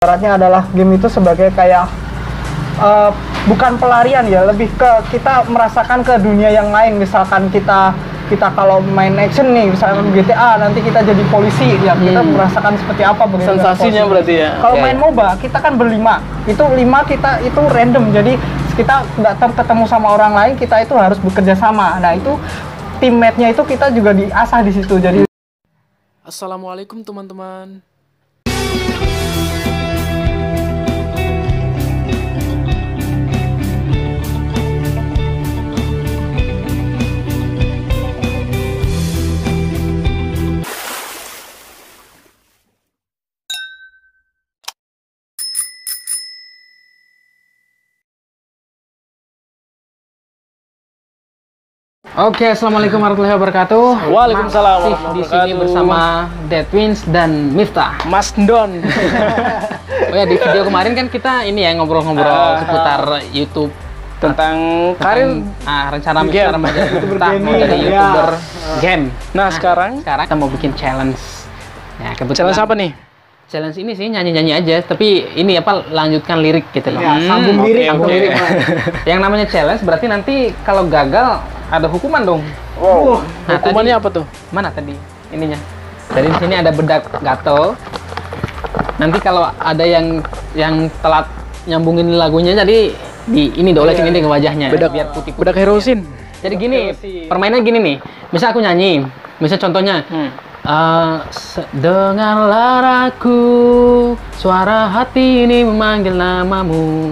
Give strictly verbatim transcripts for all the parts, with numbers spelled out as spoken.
Ibaratnya adalah game itu sebagai kayak uh, bukan pelarian ya, lebih ke kita merasakan ke dunia yang lain. Misalkan kita kita kalau main action nih, misalkan G T A, nanti kita jadi polisi, ya kita hmm. merasakan seperti apa sensasinya berarti ya. Kalau main MOBA, kita kan berlima, itu lima kita itu random, jadi kita nggak ketemu sama orang lain, kita itu harus bekerja sama. Nah itu teammate-nya itu kita juga diasah di situ. Jadi Assalamualaikum teman-teman. Oke, assalamualaikum warahmatullahi wabarakatuh. Waalaikumsalam. Masih di sini bersama Dead Twins dan Miftah. Mas Don. Oh ya, di video kemarin kan kita ini ya ngobrol-ngobrol uh, seputar YouTube tentang karir, ah, rencana Miftah remaja Miftah mau jadi YouTuber ya. game. Nah, nah, sekarang sekarang kita mau bikin challenge. Ya, challenge apa nih? Challenge ini sih nyanyi-nyanyi aja, tapi ini apa lanjutkan lirik gitu loh. Ya, sambung hmm, lirik, okay, sambung okay. lirik. Yang namanya challenge berarti nanti kalau gagal ada hukuman dong. Wow. Nah, hukumannya tadi, apa tuh? Mana tadi ininya? Jadi di sini ada bedak gatel. Nanti kalau ada yang yang telat nyambungin lagunya, jadi di ini dolesin ini ke wajahnya. Bedak biar putih. Bedak herosin. Jadi gini, permainannya gini nih. Misal aku nyanyi, misal contohnya. Hmm. Uh, dengarlah aku, suara hati ini memanggil namamu.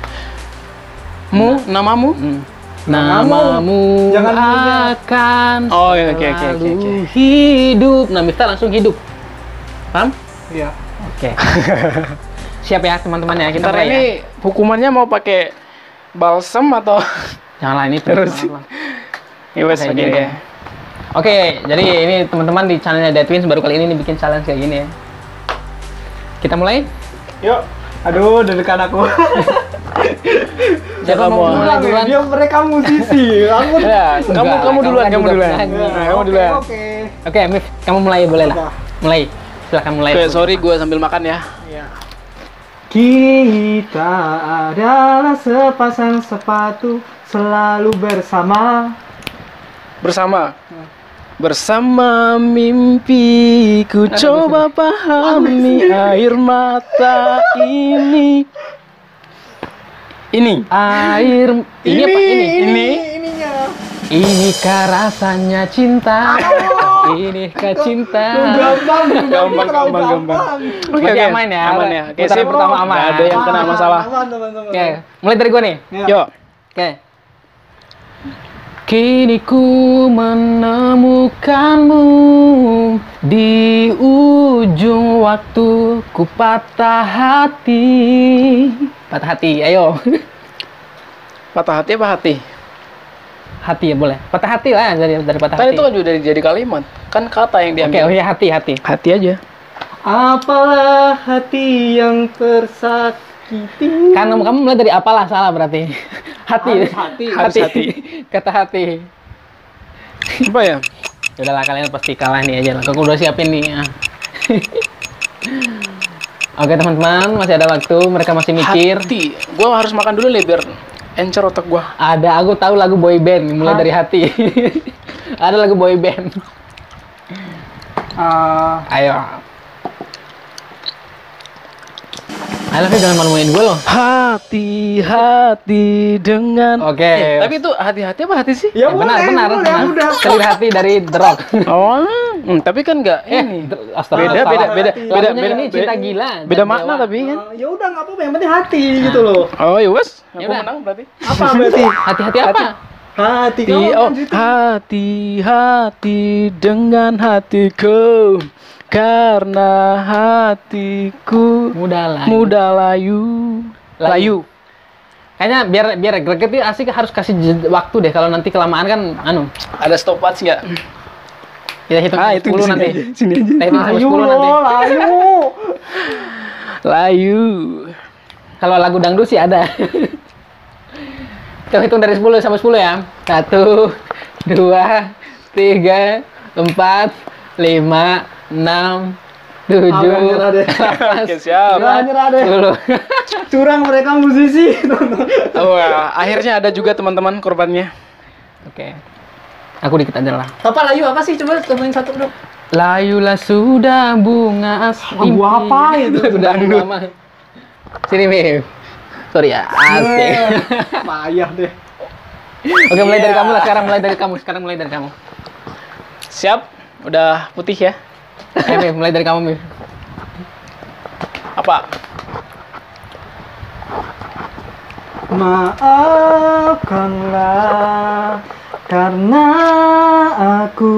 Mu, namamu? Hmm. Namamu jangan akan oh, ya, okay, okay, okay, okay. hidup. Nah, Miftah langsung hidup. Paham? Iya. Oke. Okay. Siap ya teman-teman ya. Kita ini ya. Hukumannya mau pakai balsam atau? Janganlah, ini terus. Ya wes, oke deh. Oke, jadi ini teman-teman di channelnya Dead Twins baru kali ini nih bikin challenge kayak gini ya. Kita mulai? Yuk. Aduh, deg-degan aku. Siapa mau mulai duluan? Dia mereka musisi. Aku ya, kamu enggak, kamu duluan, kamu duluan. Ya, nah, kamu duluan. Oke. Oke, Mif, kamu mulai boleh lah. Mulai. Silakan mulai. Oke, sorry gue sambil makan ya. Iya. Kita adalah sepasang sepatu selalu bersama. Bersama. Hmm. Bersama mimpi ku nah, coba pahami air mata ini. Ini air ini, ini apa ini? Ini ininya. Inikah rasanya cinta? Inikah cinta? Gampang, gampang, gampang, gampang. Oke, oke, aman ya. Aman ya. Oke, sip, pertama aman. Gak ada yang kena masalah. Oke, mulai dari gua nih. Yuk. Oke. Kini ku menemukanmu di ujung waktu, ku patah hati. Patah hati, ayo. Patah hati apa hati? Hati ya boleh. Patah hati lah dari dari patah Tadi hati. Itu kan juga dari jadi kalimat. Kan kata yang diambil. Oke, oh ya hati, hati. Hati aja. Apalah hati yang tersakiti. Karena kamu mulai dari apalah salah berarti. Hati. Harus hati. Hati. hati. Kata hati. Apa ya? Udahlah, kalian pasti kalah nih aja lah. Aku udah siapin nih. Ya. Oke teman-teman, masih ada waktu. Mereka masih mikir. Hati. Gua harus makan dulu nih biar encer otak gua. Ada, aku tahu lagu boy band. Mulai hati. Dari hati. Ada lagu boy band. Uh, Ayo. Ayo, jangan malu-maluin gue loh. Hati-hati dengan. Oke. Okay. Eh, tapi itu hati-hati apa hati sih? Ya, ya benar, boleh, benar, boleh, benar. udah. Clear hati dari The Rock. Oh, hmm, tapi kan nggak eh, ini. Astaga, beda, beda, beda, beda, beda, beda, ini cinta beda, gila. Beda makna tapi kan. Uh, ya udah nggak apa-apa, yang penting hati nah. gitu loh. Oh, ya wes. Ya Aku udah. menang berarti. Apa berarti? Hati-hati apa? Hati. Hati, oh, hati-hati dengan hatiku. Karena hatiku mudah layu. Mudah layu. Layu. layu. Kayaknya biar biar greget itu asik harus kasih waktu deh, kalau nanti kelamaan kan anu. Ada stopwatch nggak? Kita hitung ah, sepuluh nanti. Aja, sini aja. Kita hitung sampai sepuluh nanti. Layu. Layu. Kalau lagu dangdut sih ada. Kita hitung dari sepuluh sampai sepuluh ya. Satu, dua, tiga, empat, lima, enam, tujuh, Agak nyerah deh. Oke, siap. Nyerah, nyerah deh. sepuluh. Curang mereka musisi. Wah, akhirnya ada juga teman-teman korbannya. Oke. Aku dikit aja lah. Apa layu apa sih? Coba temuin satu dong. Layulah sudah bunga as Ah, gua apa itu? Sudah lama. Sini, Mif. Sorry ya. Asik. Payah deh. Oke, mulai dari kamu lah sekarang, mulai dari kamu. Sekarang mulai dari kamu. Siap? Udah putih ya? Eh, Mif, mulai dari kamu, Mif. Apa? Maafkanlah karena aku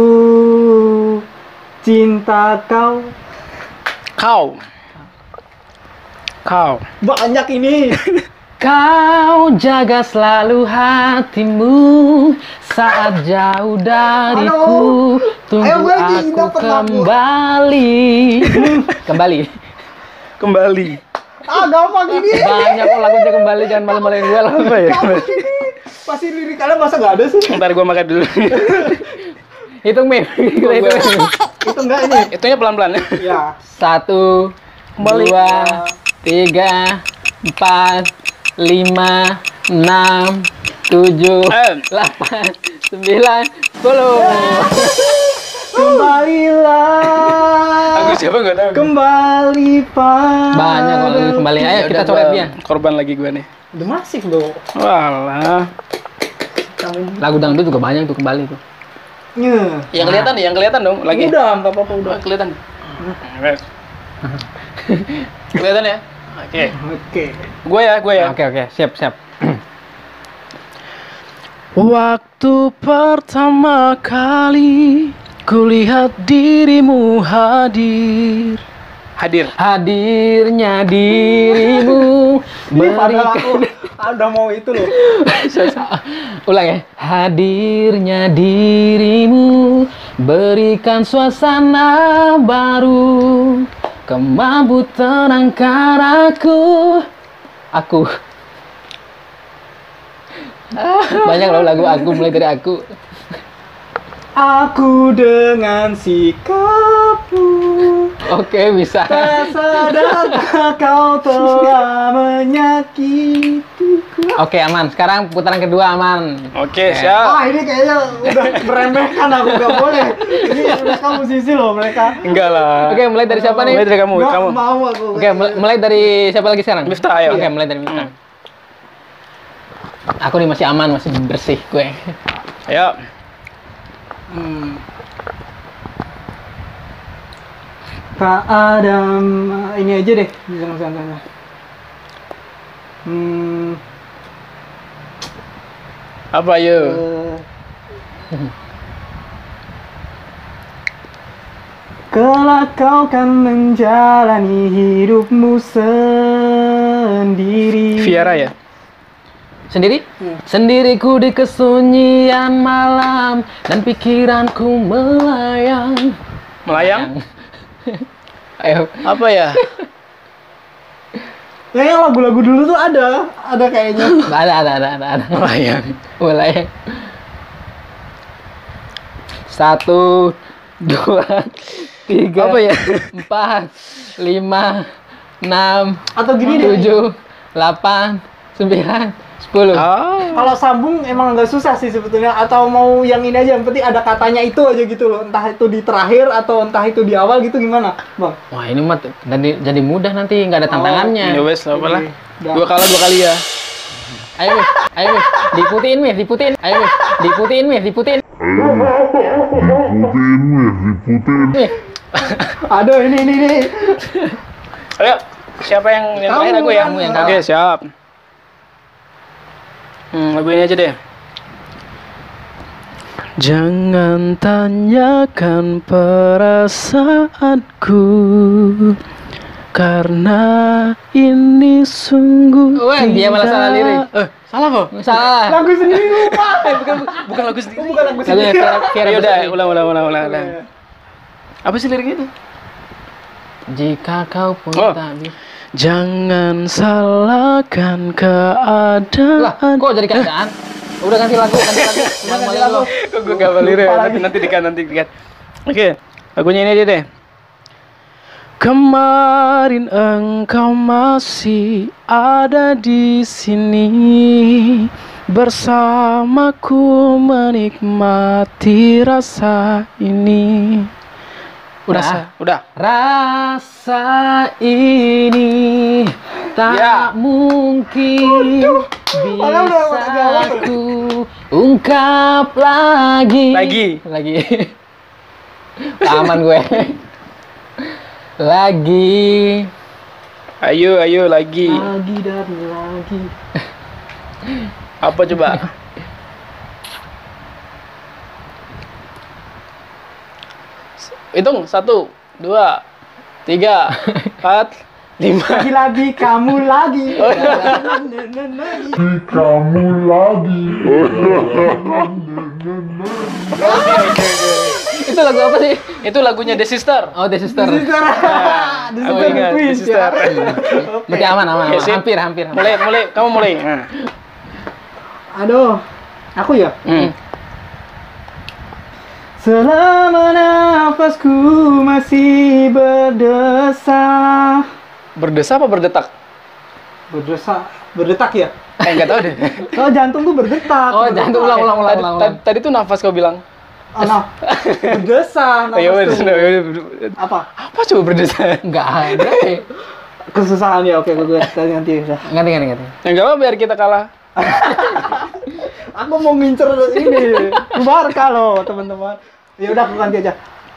cinta kau. Kau. Kau. Banyak ini. Kau jaga selalu hatimu saat jauh dariku. Tunggu Ayo, Bagi, aku dapat lagu. kembali. Kembali. Kembali. Ah, gampang gini. Banyak kok lagunya kembali, jangan malu-maluin gue lah. Apa ya? Gampang gini. Pasti lirik kalian masa nggak ada sih? Ntar gua makan dulu. Hitung, Mif. Kita hitung. Itu enggak ini. Itunya pelan-pelan. Ya. Satu, Kembali. dua, tiga, empat, lima, enam, tujuh, Eh. delapan, sembilan, sepuluh. Kembalilah. Aku siapa nggak tahu. Kembali pada. Banyak kalau lagu kembali. Ayo kita coret dia. Korban lagi gua nih. Udah masif loh. Walah. Lagu dangdut juga banyak tuh kembali tuh. Nye. Yang kelihatan nih, yang kelihatan dong lagi. Udah, nggak apa-apa udah. Oh, kelihatan. Kelihatan ya? Oke. Oke. Gue ya, gue ya. Oke oke, siap siap. Waktu pertama kali kulihat dirimu hadir. Hadir. Hadirnya dirimu Ini padahal aku berikan. udah mau itu loh. Ulang ya. Hadirnya dirimu berikan suasana baru. Kau mampu tenangkan aku. Aku. Banyak loh lagu aku, mulai dari aku. Aku dengan sikapmu Oke, bisa. tak sadarkah kau telah menyakitiku. Oke, aman. Sekarang putaran kedua aman. Oke, siap. Ah, ini kayaknya udah meremehkan aku, nggak boleh. Ini mereka musisi loh mereka. Enggak lah. Oke, mulai dari siapa nih? Mulai dari kamu, Nggak kamu. mau aku. Oke, mul- mulai dari siapa lagi sekarang? Miftah, ayo. Oke, mulai dari Miftah. Aku nih masih aman, masih bersih gue. Ayo. Hmm. Tak ada ini aja deh di sana-sana. Hmm. Apa yuk? eh. Kelak kau kan menjalani hidupmu sendiri. Viara ya? Sendiri? Hmm. Sendiriku di kesunyian malam dan pikiranku melayang. Melayang? Ayo. Apa ya? Kayaknya lagu-lagu dulu tuh ada, ada kayaknya. Ada, ada, ada, ada, ada. Melayang. Melayang. Satu, dua, tiga, Apa ya? empat, lima, enam, Atau gini deh. tujuh, delapan, sembilan, sepuluh. Oh. Kalau sambung emang nggak susah sih sebetulnya. Atau mau yang ini aja, yang penting ada katanya itu aja gitu loh. Entah itu di terakhir atau entah itu di awal gitu, gimana, Bang? Wah, ini mah t- jadi, jadi mudah nanti, nggak ada tantangannya. Ya wes, apa lah. Udah. Dua kali dua kali ya. Ayo, Mif. Ayo, Mif. Diputiin, Mif. Diputiin. Ayo, Mif. Diputiin, Mif. Diputiin. Mif. Aduh, ini ini ini. Ayo. Siapa yang yang Kamu terakhir aku ya? kan. Yang Oke, siap. Hmm, lagu ini aja deh. Jangan tanyakan perasaanku karena ini sungguh Wah, dia malah salah tidak- lirik. Eh, salah kok? Salah. Lagu sendiri lupa. bukan bukan lagu sendiri. Bukan lagu Lagunya sendiri. Vera, Vera Ya udah, Berseri. ulang ulang ulang ulang. ulang. Apa sih liriknya itu? Jika kau pun Oh. tak bisa. Jangan salahkan Lah, keadaan. kok jadi keadaan? Udah ganti lagu, ganti lagu. Ulang ganti mulai lagu. dulu. Kok gue gak balik Lupa nanti lagi. nanti dikat nanti dikat. Oke, lagunya ini aja deh. Kemarin engkau masih ada di sini bersamaku menikmati rasa ini. Udah, Rasa, udah. Rasa ini tak Ya. mungkin Padahal udah bisa jawab. aku ungkap lagi. Lagi. Lagi. Aman gue. Lagi. Ayo, ayo lagi. Lagi dan lagi. Apa coba? Hitung satu, dua, tiga, empat, lima. Lagi-lagi kamu lagi. Itu lagu apa sih? Itu lagunya The Sister. Oh, The Sister. Di Aku situ ingat The twist Sister. ya. Berarti aman, aman, Oke, aman. sip. Hampir, hampir. hampir. Mulai, mulai. Kamu mulai. Nah. Aduh, aku ya. Hmm. Selama nafasku masih berdesah. Berdesa apa berdetak? Berdesah, berdetak ya? Eh, nggak tahu deh. Kalau jantung tuh berdetak. Oh, jantung ulang, ulang, ulang, Tadi, ulang. tadi, tadi tuh nafas kau bilang. Oh, nah. Berdesah Oh, iya, nafas tuh. bener. Apa? Apa coba berdesa? Enggak ada. eh. Kesusahan ya, oke gue tadi nanti udah. Ganti, ganti, ganti. Ya nggak apa biar kita kalah. Aku mau ngincer ini. Barca loh, teman-teman. Ya udah aku ganti aja.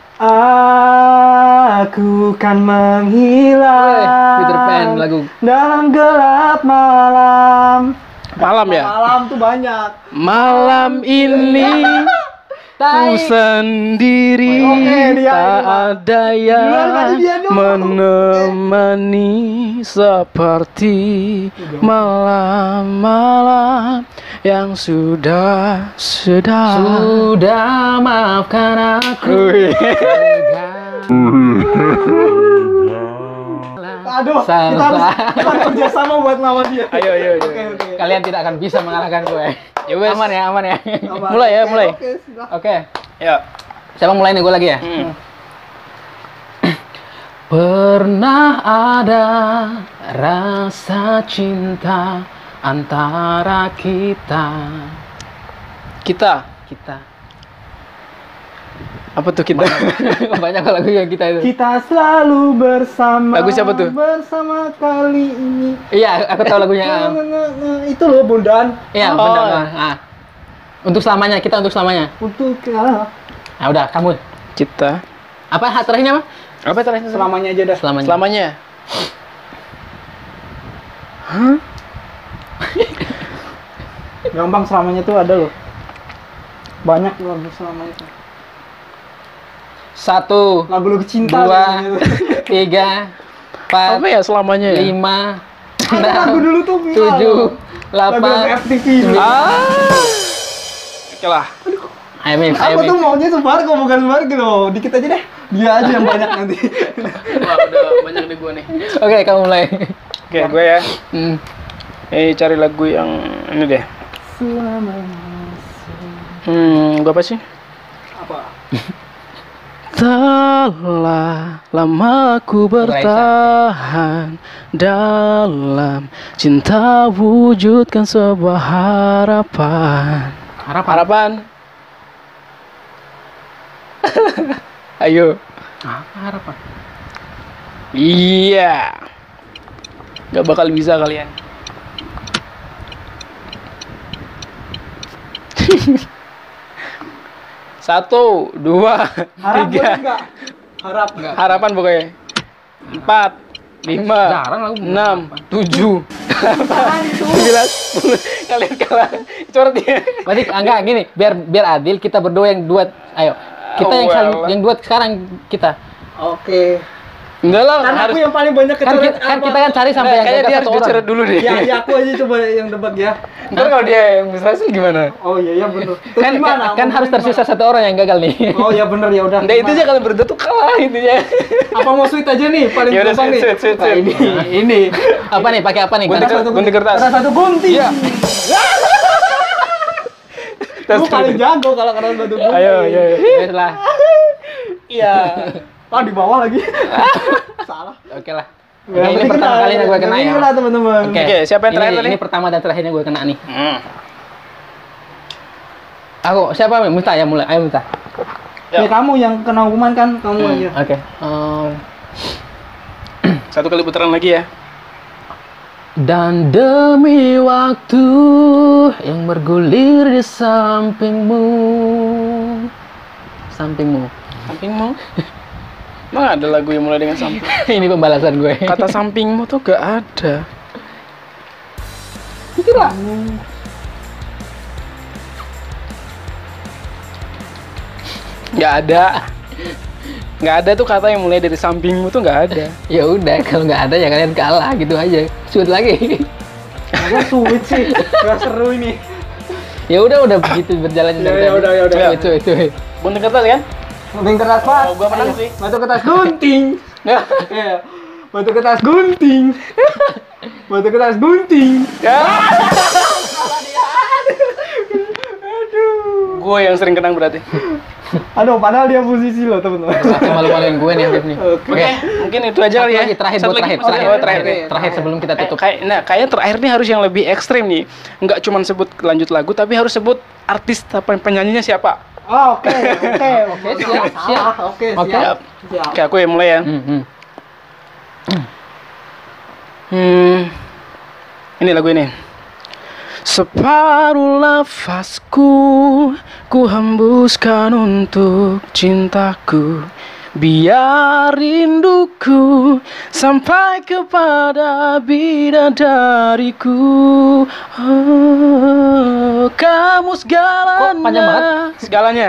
Aku kan menghilang Weh, Peter Pan lagu. dalam gelap malam. Malam ya? Malam tuh banyak. Malam ini ku sendiri, Oke, dia tak ini, Pak. ada yang Duluan kali dia dong. menemani seperti malam-malam yang sudah sudah. Sudah maafkan aku. Wih. Aduh, Salah. kita harus, kita harus kerjasama buat lawan dia. Ayo, ayo, ayo. Oke, oke. Kalian tidak akan bisa mengalahkan gue. Ya wes. Aman ya, aman ya. Apa? Mulai ya, Oke, mulai. Oke, sudah. Oke. Ya. Siapa mulai nih, gue lagi ya? Hmm. Pernah ada rasa cinta antara kita. Kita. Kita. Apa tuh kita? Banyak lagu yang kita itu. Kita selalu bersama. Lagu siapa tuh? Bersama kali ini. Iya, aku tahu lagunya. Nah, nah, nah, nah, itu loh Bondan. Iya, Oh. benar. Nah. Untuk selamanya, kita untuk selamanya. Untuk ya, Nah, udah, kamu. Kita. Apa hat terakhirnya, apa? Apa terakhir? selamanya aja dah. Selamanya. Selamanya. Gampang selamanya tuh ada loh. Banyak lagu selamanya tuh. Satu, Lagu-lagu cinta. dua, biasanya tuh. tiga, empat, Apa ya selamanya ya? lima, Ada lagu enam, dulu tuh. viral tujuh, loh. Lagu-lagu delapan. F T V. Ah. Oke lah. Ayo, Mif, ayo, Aku Mif. tuh maunya Subargo bukan Subargo loh. Dikit aja deh. Dia aja yang banyak nanti. Wah, udah banyak nih gua nih. Oke, kamu mulai. Oke, gue ya. Hmm. Eh, cari lagu yang ini deh. Selamanya. Hmm, gua apa sih? Apa? Telah lama ku bertahan dalam cinta, wujudkan sebuah harapan. Harapan. Harapan. Ayo. Apa harapan? Iya. Gak bakal bisa kalian. Satu, dua, Harap tiga. boleh enggak? Harap enggak? Harapan pokoknya. Empat, lima, Jarang lagu enam, harapan. tujuh, delapan, sembilan, sepuluh. Kalian kalah. Coret dia. Berarti enggak gini, biar biar adil kita berdua yang duet. Ayo. Kita Oh, yang saling, well. yang duet sekarang kita. Oke. Enggak lah, Kan harus. aku yang paling banyak Kan kecoret. kita, kan apa? kita kan cari sampai yang Kayaknya gagal dia satu harus orang. dicoret dulu deh. Ya, ya aku aja coba yang debat ya. Ntar kalau dia yang berhasil gimana? Oh iya iya bener. Terus Kan, gimana? kan, kan Mau harus gimana? tersisa satu orang yang gagal nih. Oh iya bener ya udah. Enggak, itu aja kalian berdua tuh kalah intinya. Apa mau sweet aja nih? Paling Ya udah, gampang nih. sweet, sweet, Nah, sweet. ini ini. Apa nih? Pakai apa nih? Gunting Karena- kertas. Gunting kertas. Ada satu gunting. Iya. Lu paling jago kalau kalian batu gunting. Ayo, ayo, ayo. Ya, lah. Iya. Ah di bawah lagi. Salah. Oke lah. Ya, Oke, ini penting pertama kena, kalinya gue kena penting ya. kena, teman-teman. Oke, Oke, siapa yang terakhir ini, tadi? Ini pertama dan terakhirnya gue kena nih. Hmm. Aku siapa? Minta ya mulai. Ayo minta. Ya. kamu yang kena hukuman kan, kamu Hmm, aja. Oke. Eh, Satu kali putaran lagi ya. Dan demi waktu yang bergulir di sampingmu, sampingmu. Sampingmu. Emang ada lagu yang mulai dengan samping? Ini pembalasan gue. Kata sampingmu tuh gak ada. Itulah. Gak ada. Gak ada tuh kata yang mulai dari sampingmu tuh gak ada. Ya udah, kalau nggak ada ya kalian kalah gitu aja. Shoot lagi. Gue sulit sih. Gak seru ini. Ya udah, udah begitu berjalan. Ya, ya udah, ya udah. Itu itu. Bunting kertas kan? Gunting kertas Pak. Oh, gua menang sih. Batu kertas gunting. Iya. Batu kertas gunting. Batu kertas gunting. Ya. Gue yang sering kenang berarti. Aduh, padahal dia posisi loh, teman-teman. Aku malu-maluin gue nih Afif nih. Oke, mungkin itu aja kali ya. Lagi terakhir Satu buat lagi. terakhir, Oke, terakhir, oh, terakhir. terakhir, terakhir sebelum kita tutup. Kayak, nah, kayaknya terakhir nih harus yang lebih ekstrim nih. Nggak cuma sebut lanjut lagu, tapi harus sebut artis apa penyanyinya siapa. Oh, oke, oke, oke, siap, siap. Oke, Oke. siap. Siap. Oke, aku yang mulai ya. Hmm, hmm. Hmm, ini lagu ini. Separuh nafasku ku hembuskan untuk cintaku, biar rinduku sampai kepada bidadariku. Oh, kamu segalanya. Kok panjang banget? Segalanya.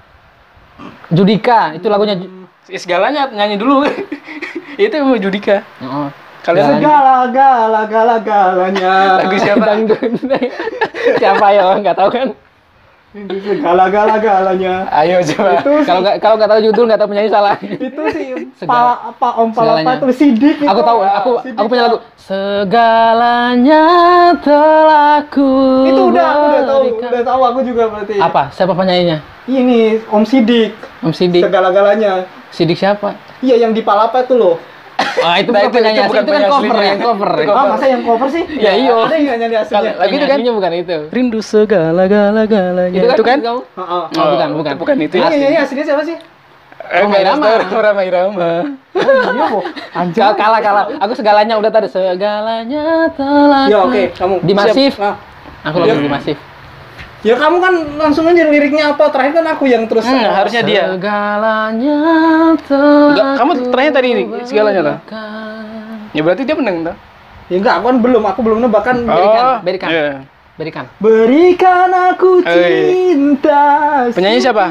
Judika, itu lagunya. Ju- Ya, segalanya nyanyi dulu. Itu mau Judika. Oh. Kalian Segala, gala, gala, galanya. lagu siapa? Dangdut. Siapa ya? Nggak tahu kan? Segala, gala, galanya. Ayo coba. Itu Kalau nggak kalau nggak tahu judul nggak tahu penyanyi salah. itu sih Segala- pa, apa om pala segalanya. apa itu sidik itu. Aku tahu, aku Sidik. aku punya lagu. Segalanya telah ku Itu udah aku udah tahu, berikan. udah tahu aku juga berarti. Apa? Siapa penyanyinya? Ini Om Sidik. Om Sidik. Segala-galanya. Sidik siapa? Iya yang di Palapa itu loh. Ah, itu Nah, bukan itu- penyanyi itu asli, bukan itu kan penyanyi cover, aslinya. yang cover. Itu Ah, masa yang cover sih? Ya, iya. Ada yang nggak nyanyi aslinya. Lagu itu kan? Aslinya bukan itu. Rindu segala-gala-galanya. Itu kan? kamu? Heeh. Oh, bukan, bukan. Bukan itu Ini ya. yang nyanyi aslinya siapa sih? Eh, Roma Irama. Roma Irama. Oh iya kok. Anjir. Kal- kalah kalah. Aku segalanya udah tadi segalanya telah. Ya, ku- oke, kamu. Di Masif. Siap. Nah, Aku lagu di Masif. ya kamu kan langsung aja liriknya apa? Terakhir kan aku yang terus. Hmm, harusnya dia. Segalanya telah. Enggak, kamu terakhir tadi ini, ku segalanya lah. berikan. Ya berarti dia menang tuh. Ya enggak, aku kan belum, aku belum nebak kan. Berikan, berikan. iya. Berikan. Berikan aku Hei. cinta. Penyanyi siapa?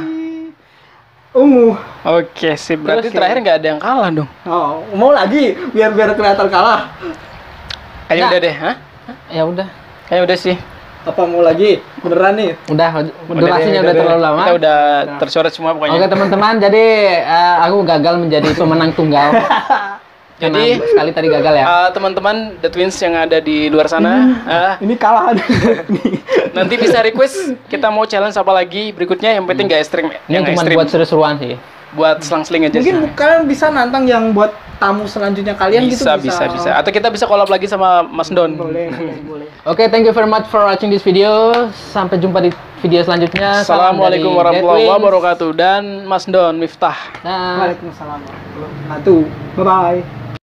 Ungu. Oke, sip. Berarti Terus, terakhir nggak ada yang kalah dong. Oh, mau lagi biar biar kelihatan kalah. Kayaknya Nah. udah deh, hah? Ya udah. Kayaknya udah sih. Apa mau lagi? Beneran nih? Udah, durasinya udah, deh, terlalu lama. Kita udah tercoret semua pokoknya. Oke teman-teman, jadi eh, aku gagal menjadi pemenang tunggal. Karena Jadi, sekali tadi gagal ya. Uh, teman-teman The Twins yang ada di luar sana, uh, Ini kalah nih. nanti bisa request kita mau challenge apa lagi berikutnya. Yang penting nggak ekstrim, Ini yang cuma ekstrim. buat seru-seruan sih. Buat selang-seling aja. Mungkin sih. kalian bisa nantang yang buat tamu selanjutnya kalian gitu bisa, bisa, bisa. Atau kita bisa collab lagi sama Mas Don. Boleh, boleh, boleh. Oke, thank you very much for watching this video. Sampai jumpa di video selanjutnya. Salam Assalamualaikum dari warahmatullahi The Twins. wabarakatuh dan Mas Don Miftah. Nah. Waalaikumsalam warahmatullahi wabarakatuh. Bye bye.